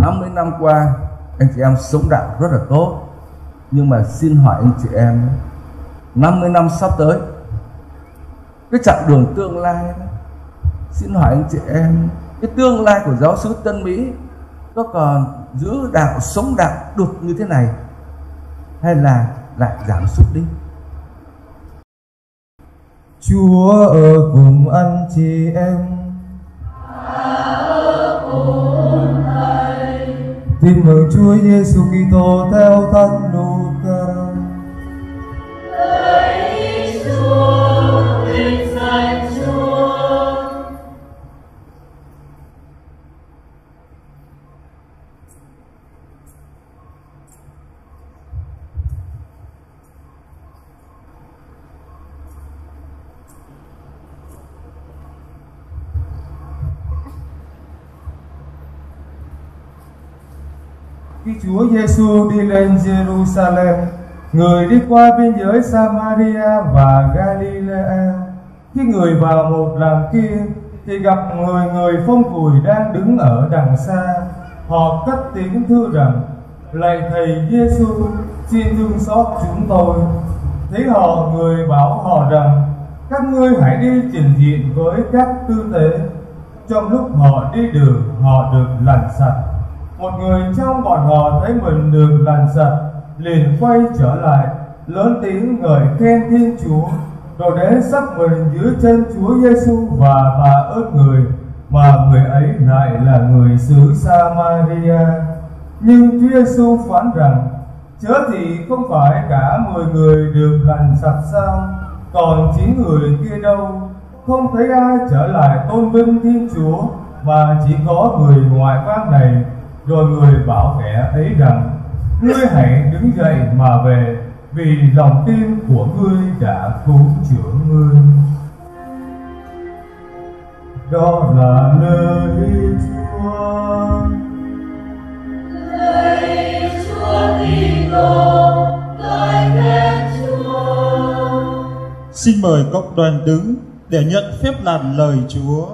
50 năm qua anh chị em sống đạo rất là tốt, nhưng mà xin hỏi anh chị em, 50 năm sắp tới, cái chặng đường tương lai đó, xin hỏi anh chị em, cái tương lai của giáo xứ Tân Mỹ có còn giữ đạo, sống đạo được như thế này, hay là lại giảm sút đi? Chúa ở cùng anh chị em. Tin mừng Chúa Giêsu Kitô theo Thánh Luca. Lạy Chúa, vinh danh Chúa. Khi Chúa Giêsu đi lên Jerusalem, người đi qua biên giới Samaria và Galilea. Khi người vào một làng kia thì gặp người phong cùi đang đứng ở đằng xa. Họ cất tiếng thưa rằng: Lạy Thầy Giêsu, xin thương xót chúng tôi. Thấy họ, người bảo họ rằng: Các ngươi hãy đi trình diện với các tư tế. Trong lúc họ đi đường, họ được lành sạch. Một người trong bọn họ thấy mình được lành sạch, liền quay trở lại, lớn tiếng ngợi khen Thiên Chúa, rồi đến sắp mình dưới chân Chúa Giêsu và tạ ơn người, mà người ấy lại là người xứ Samaria. Nhưng Chúa Giêsu phán rằng: Chớ thì không phải cả 10 người được lành sạch sao? Còn 9 người kia đâu? Không thấy ai trở lại tôn vinh Thiên Chúa, mà chỉ có người ngoại bang này. Rồi người bảo kẻ ấy rằng: Ngươi hãy đứng dậy mà về, vì lòng tin của ngươi đã cứu chữa ngươi. Đó là lời Chúa. Lạy Chúa Kitô, lời khen Chúa. Xin mời cộng đoàn đứng để nhận phép làn lời Chúa.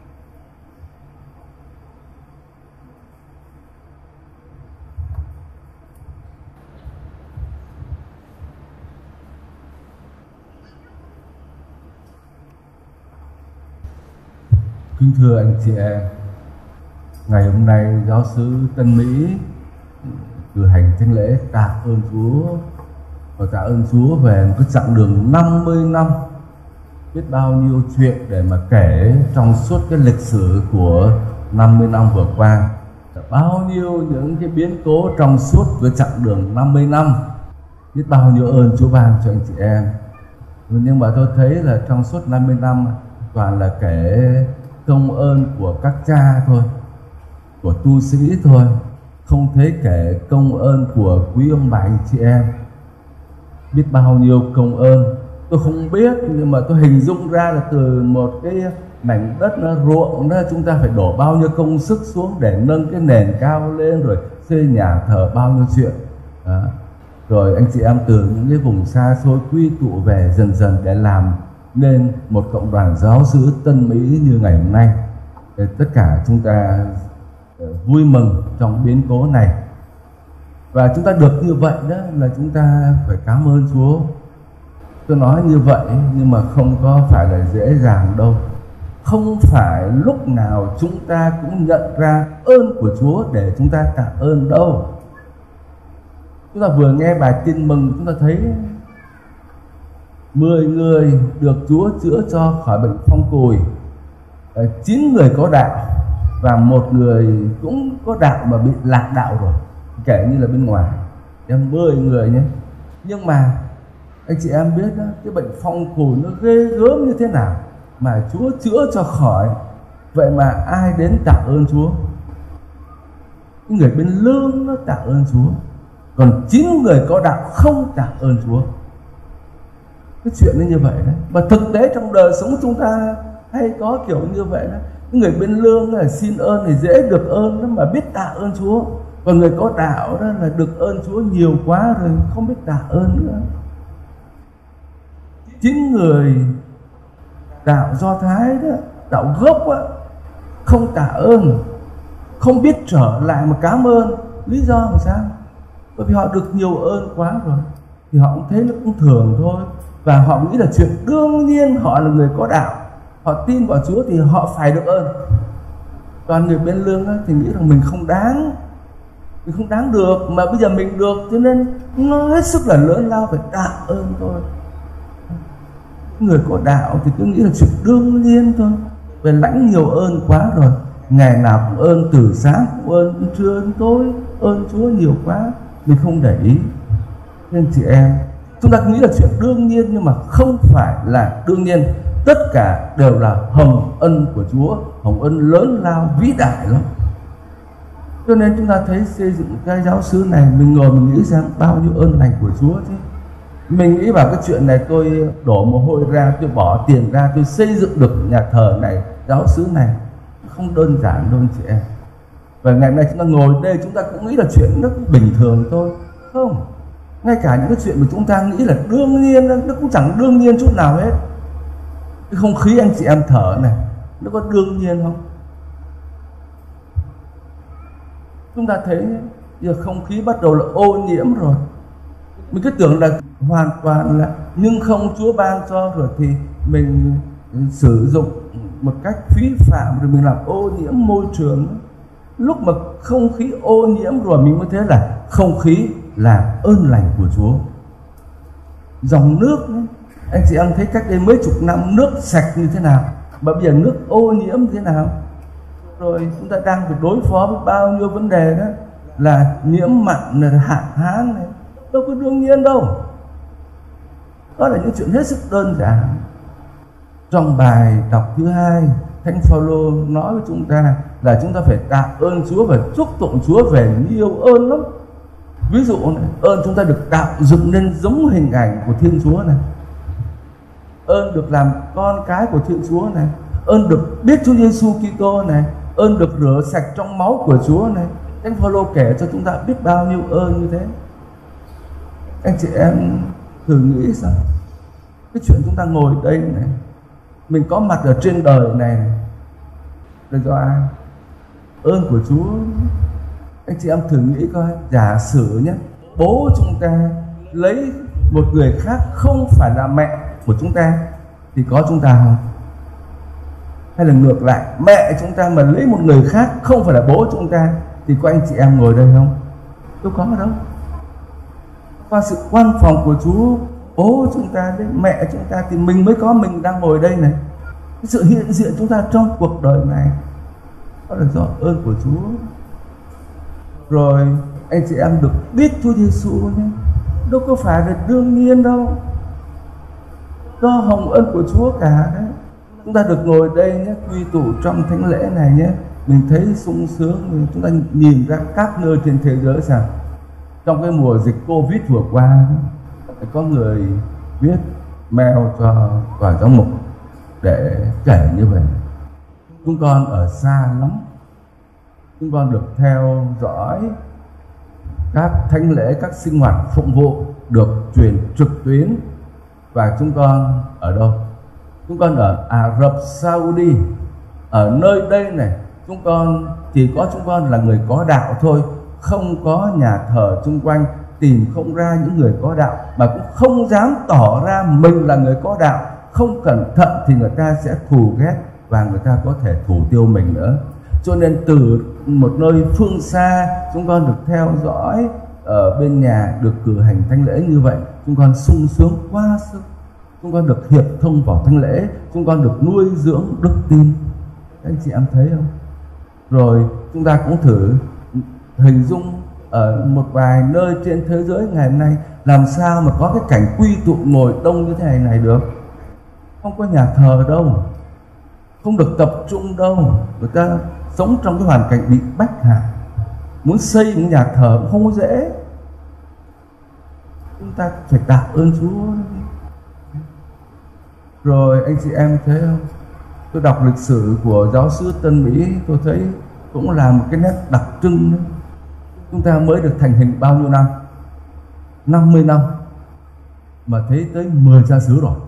Kính thưa anh chị em, ngày hôm nay giáo xứ Tân Mỹ cử hành thánh lễ tạ ơn Chúa, và tạ ơn Chúa về một cái chặng đường 50 năm, biết bao nhiêu chuyện để mà kể trong suốt cái lịch sử của 50 năm vừa qua, bao nhiêu những cái biến cố trong suốt cái chặng đường 50 năm, biết bao nhiêu ơn Chúa ban cho anh chị em. Nhưng mà tôi thấy là trong suốt 50 năm toàn là kể công ơn của các cha thôi, của tu sĩ thôi, không thấy kể công ơn của quý ông bà anh chị em. Biết bao nhiêu công ơn tôi không biết, nhưng mà tôi hình dung ra là từ một cái mảnh đất nó ruộng đó, chúng ta phải đổ bao nhiêu công sức xuống để nâng cái nền cao lên, rồi xây nhà thờ, bao nhiêu chuyện đó. Rồi anh chị em từ những cái vùng xa xôi quy tụ về dần dần để làm nên một cộng đoàn giáo xứ Tân Mỹ như ngày hôm nay. Để tất cả chúng ta vui mừng trong biến cố này, và chúng ta được như vậy đó là chúng ta phải cảm ơn Chúa. Tôi nói như vậy nhưng mà không có phải là dễ dàng đâu. Không phải lúc nào chúng ta cũng nhận ra ơn của Chúa để chúng ta tạ ơn đâu. Chúng ta vừa nghe bài tin mừng, chúng ta thấy 10 người được Chúa chữa cho khỏi bệnh phong cùi, 9 người có đạo và 1 người cũng có đạo mà bị lạc đạo rồi, kể như là bên ngoài. 10 người nhé. Nhưng mà anh chị em biết đó, cái bệnh phong cùi nó ghê gớm như thế nào mà Chúa chữa cho khỏi. Vậy mà ai đến tạ ơn Chúa? Cái người bên lương nó tạ ơn Chúa, còn 9 người có đạo không tạ ơn Chúa. Cái chuyện nó như vậy đấy. Và thực tế trong đời sống chúng ta hay có kiểu như vậy đó. Cái người bên lương là xin ơn thì dễ được ơn đó, mà biết tạ ơn Chúa. Còn người có đạo đó là được ơn Chúa nhiều quá rồi không biết tạ ơn nữa. 9 người đạo Do Thái đó, đạo gốc á, không tạ ơn. không biết trở lại mà cảm ơn. Lý do làm sao? Bởi vì họ được nhiều ơn quá rồi, thì họ cũng thấy nó cũng thường thôi, và họ nghĩ là chuyện đương nhiên. Họ là người có đạo, họ tin vào Chúa thì họ phải được ơn. Còn người bên lương thì nghĩ rằng mình không đáng được, mà bây giờ mình được, cho nên nó hết sức là lớn lao, phải tạ ơn thôi. Người có đạo thì cứ nghĩ là chuyện đương nhiên thôi, về lãnh nhiều ơn quá rồi, ngày nào cũng ơn, từ sáng cũng ơn, trưa đến tối ơn Chúa nhiều quá, mình không để ý. Nên chị em, chúng ta nghĩ là chuyện đương nhiên, nhưng mà không phải là đương nhiên. Tất cả đều là hồng ân của Chúa, hồng ân lớn lao vĩ đại lắm. Cho nên chúng ta thấy xây dựng cái giáo xứ này, mình ngồi mình nghĩ rằng bao nhiêu ơn lành của Chúa chứ. Mình nghĩ vào cái chuyện này, tôi đổ mồ hôi ra, tôi bỏ tiền ra, tôi xây dựng được nhà thờ này, giáo xứ này, không đơn giản đâu anh chị em. Và ngày nay chúng ta ngồi đây, chúng ta cũng nghĩ là chuyện nó cũng bình thường thôi. Không, ngay cả những cái chuyện mà chúng ta nghĩ là đương nhiên, nó cũng chẳng đương nhiên chút nào hết. Cái không khí anh chị em thở này, nó có đương nhiên không? Chúng ta thấy giờ không khí bắt đầu là ô nhiễm rồi. Mình cứ tưởng là hoàn toàn là, nhưng không, Chúa ban cho rồi thì mình sử dụng một cách phí phạm, rồi mình làm ô nhiễm môi trường. Lúc mà không khí ô nhiễm rồi mình mới thấy là không khí là ơn lành của Chúa. Dòng nước, anh chị em thấy cách đây mấy chục năm nước sạch như thế nào, mà bây giờ nước ô nhiễm như thế nào. Rồi chúng ta đang phải đối phó với bao nhiêu vấn đề đó, là nhiễm mặn, là hạn hán này, đâu có đương nhiên đâu. Đó là những chuyện hết sức đơn giản. Trong bài đọc thứ 2, Thánh Phaolô nói với chúng ta là chúng ta phải tạ ơn Chúa và chúc tụng Chúa về nhiều ơn lắm. Ví dụ này, ơn chúng ta được tạo dựng nên giống hình ảnh của Thiên Chúa này, ơn được làm con cái của Thiên Chúa này, ơn được biết Chúa Giêsu Kitô này, ơn được rửa sạch trong máu của Chúa này. Thánh Phaolô kể cho chúng ta biết bao nhiêu ơn như thế. Anh chị em thử nghĩ xem, cái chuyện chúng ta ngồi đây này, mình có mặt ở trên đời này là do ai? Ơn của Chúa. Anh chị em thử nghĩ coi, giả sử nhé, bố chúng ta lấy một người khác không phải là mẹ của chúng ta thì có chúng ta không? Hay là ngược lại, mẹ chúng ta mà lấy một người khác không phải là bố chúng ta thì có anh chị em ngồi đây không? Đâu có đâu. Qua sự quan phòng của Chúa, bố chúng ta đấy, mẹ chúng ta thì mình mới có mình đang ngồi đây này. Cái sự hiện diện chúng ta trong cuộc đời này đó là do ơn của Chúa. Rồi anh chị em được biết Chúa Giêsu nhé, đâu có phải là đương nhiên đâu, do hồng ân của Chúa cả đấy. Chúng ta được ngồi đây nhé, quy tụ trong thánh lễ này nhé, mình thấy sung sướng. Chúng ta nhìn ra các nơi trên thế giới rằng trong cái mùa dịch Covid vừa qua, có người viết mail cho tòa giám mục để kể như vậy: chúng con ở xa lắm, chúng con được theo dõi các thánh lễ, các sinh hoạt phụng vụ được truyền trực tuyến, và chúng con ở đâu? Chúng con ở Ả Rập Saudi. Ở nơi đây này, chúng con chỉ có chúng con là người có đạo thôi, không có nhà thờ chung quanh, tìm không ra những người có đạo, mà cũng không dám tỏ ra mình là người có đạo. Không cẩn thận thì người ta sẽ thù ghét và người ta có thể thủ tiêu mình nữa. Cho nên từ một nơi phương xa, chúng con được theo dõi ở bên nhà, được cử hành thánh lễ như vậy, chúng con sung sướng quá sức. Chúng con được hiệp thông vào thánh lễ, chúng con được nuôi dưỡng đức tin. Anh chị em thấy không? Rồi chúng ta cũng thử hình dung ở một vài nơi trên thế giới ngày hôm nay, làm sao mà có cái cảnh quy tụ ngồi đông như thế này được. Không có nhà thờ đâu, không được tập trung đâu. Người ta sống trong cái hoàn cảnh bị bách hại, muốn xây một nhà thờ cũng không có dễ. Chúng ta phải tạ ơn Chúa. Rồi anh chị em thấy không? Tôi đọc lịch sử của giáo xứ Tân Mỹ, tôi thấy cũng là một cái nét đặc trưng đấy. Chúng ta mới được thành hình bao nhiêu năm? 50 năm mà thấy tới 10 cha xứ rồi.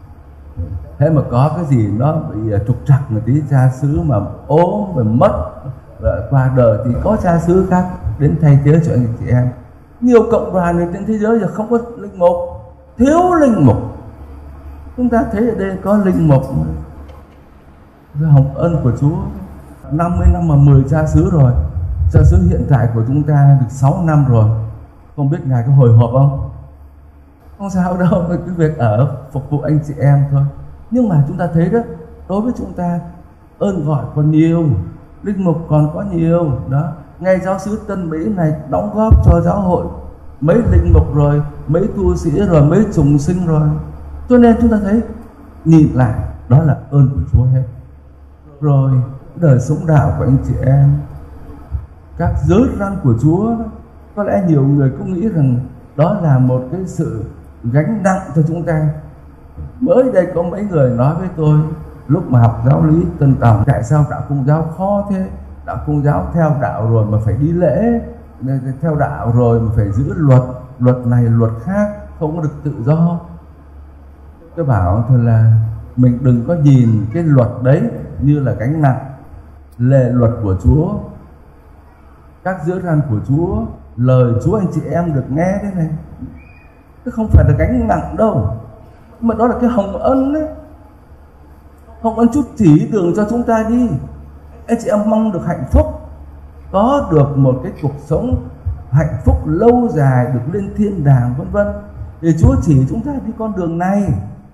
Thế mà có cái gì nó bị trục trặc một tí, cha xứ mà ốm mà mất qua đời thì có cha xứ khác đến thay thế cho anh chị em. Nhiều cộng đoàn trên thế giới giờ không có linh mục, thiếu linh mục. Chúng ta thấy ở đây có linh mục với hồng ân của Chúa 50 năm mà 10 cha xứ rồi. Cha xứ hiện tại của chúng ta được 6 năm rồi. Không biết Ngài có hồi hộp không? Không sao đâu, cái việc ở phục vụ anh chị em thôi. Nhưng mà chúng ta thấy đó, đối với chúng ta ơn gọi còn nhiều, linh mục còn có nhiều đó. Ngay giáo xứ Tân Mỹ này đóng góp cho giáo hội mấy linh mục rồi, mấy tu sĩ rồi, mấy trùng sinh rồi. Cho nên chúng ta thấy nhìn lại đó là ơn của Chúa hết. Rồi đời sống đạo của anh chị em, các giới răn của Chúa, có lẽ nhiều người cũng nghĩ rằng đó là một cái sự gánh nặng cho chúng ta. Mới đây có mấy người nói với tôi lúc mà học giáo lý Tân Tòng, tại sao đạo Công giáo khó thế? Đạo Công giáo theo đạo rồi mà phải đi lễ, theo đạo rồi mà phải giữ luật, luật này luật khác, không có được tự do. Tôi bảo thôi là mình đừng có nhìn cái luật đấy như là gánh nặng. Lề luật của Chúa, các giới răn của Chúa, lời Chúa anh chị em được nghe thế này, chứ không phải là gánh nặng đâu, mà đó là cái hồng ân đấy. Hồng ân Chúa chỉ đường cho chúng ta đi. Anh chị em mong được hạnh phúc, có được một cái cuộc sống hạnh phúc lâu dài, được lên thiên đàng vân vân, thì Chúa chỉ chúng ta đi con đường này,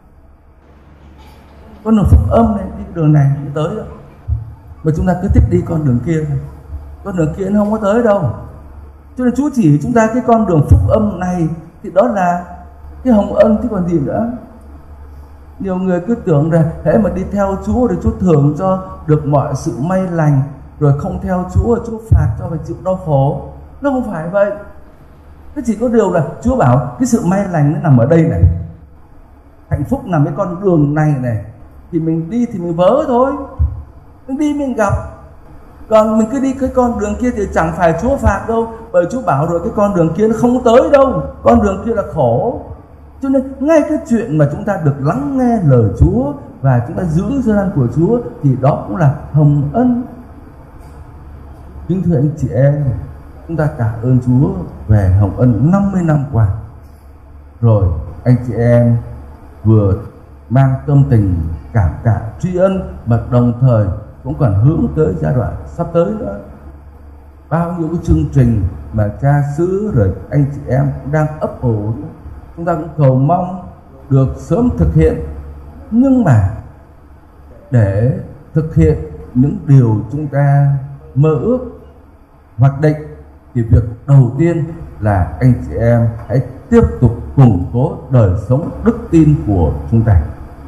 con đường phúc âm này, đi đường này mới tới đâu. Mà chúng ta cứ thích đi con đường kia này, con đường kia nó không có tới đâu. Cho nên Chúa chỉ chúng ta cái con đường phúc âm này, thì đó là cái hồng ân chứ còn gì nữa. Nhiều người cứ tưởng là hễ mà đi theo Chúa thì Chúa thưởng cho được mọi sự may lành, rồi không theo Chúa Chúa phạt cho phải chịu đau khổ. Nó không phải vậy. Nó chỉ có điều là Chúa bảo cái sự may lành nó nằm ở đây này, hạnh phúc nằm cái con đường này này, thì mình đi thì mình vớ thôi, mình đi mình gặp. Còn mình cứ đi cái con đường kia thì chẳng phải Chúa phạt đâu, bởi Chúa bảo rồi cái con đường kia nó không tới đâu, con đường kia là khổ. Cho nên ngay cái chuyện mà chúng ta được lắng nghe lời Chúa và chúng ta giữ giới răn của Chúa thì đó cũng là hồng ân. Kính thưa anh chị em, chúng ta cảm ơn Chúa về hồng ân 50 năm qua. Rồi anh chị em vừa mang tâm tình cảm tạ tri ân, mà đồng thời cũng còn hướng tới giai đoạn sắp tới nữa. Bao nhiêu cái chương trình mà cha xứ rồi anh chị em cũng đang ấp ủ, chúng ta cũng cầu mong được sớm thực hiện. Nhưng mà để thực hiện những điều chúng ta mơ ước, hoạch định, thì việc đầu tiên là anh chị em hãy tiếp tục củng cố đời sống đức tin của chúng ta.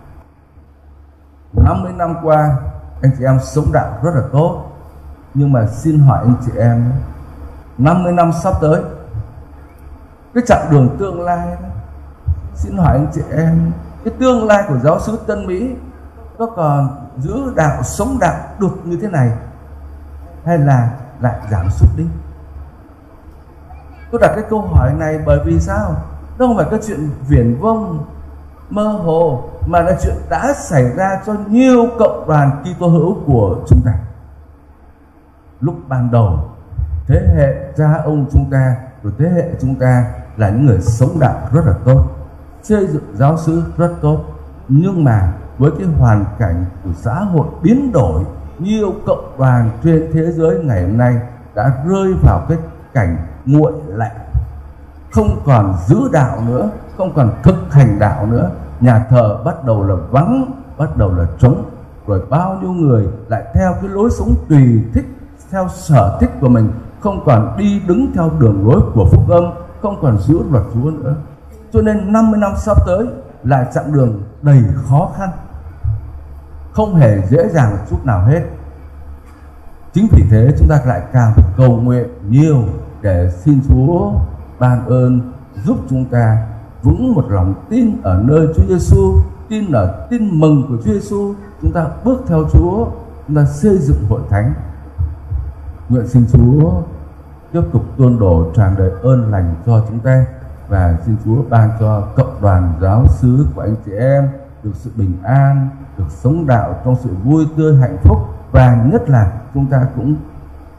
50 năm qua anh chị em sống đạo rất là tốt, nhưng mà xin hỏi anh chị em, 50 năm sắp tới, cái chặng đường tương lai đó, xin hỏi anh chị em, cái tương lai của giáo xứ Tân Mỹ có còn giữ đạo, sống đạo được như thế này, hay là lại giảm sút đi? Tôi đặt cái câu hỏi này bởi vì sao? Đó không phải cái chuyện viển vông mơ hồ, mà là chuyện đã xảy ra cho nhiều cộng đoàn Kitô hữu của chúng ta. Lúc ban đầu, thế hệ cha ông chúng ta, rồi thế hệ chúng ta là những người sống đạo rất là tốt, xây dựng giáo xứ rất tốt. Nhưng mà với cái hoàn cảnh của xã hội biến đổi, nhiều cộng đoàn trên thế giới ngày hôm nay đã rơi vào cái cảnh nguội lạnh, không còn giữ đạo nữa, không còn thực hành đạo nữa. Nhà thờ bắt đầu là vắng, bắt đầu là trống, rồi bao nhiêu người lại theo cái lối sống tùy thích, theo sở thích của mình, không còn đi đứng theo đường lối của phúc âm, không còn giữ luật Chúa nữa. Cho nên 50 năm sắp tới là chặng đường đầy khó khăn, không hề dễ dàng một chút nào hết. Chính vì thế chúng ta lại càng phải cầu nguyện nhiều để xin Chúa ban ơn giúp chúng ta vững một lòng tin ở nơi Chúa Giêsu, tin ở tin mừng của Chúa Giêsu. Chúng ta bước theo Chúa, chúng ta xây dựng hội thánh. Nguyện xin Chúa tiếp tục tuôn đổ tràn đầy ơn lành cho chúng ta, và xin Chúa ban cho cộng đoàn giáo xứ của anh chị em được sự bình an, được sống đạo trong sự vui tươi hạnh phúc, và nhất là chúng ta cũng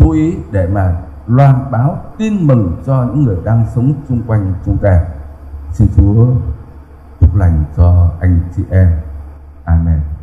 chú ý để mà loan báo tin mừng cho những người đang sống xung quanh chúng ta. Xin Chúa chúc lành cho anh chị em. Amen.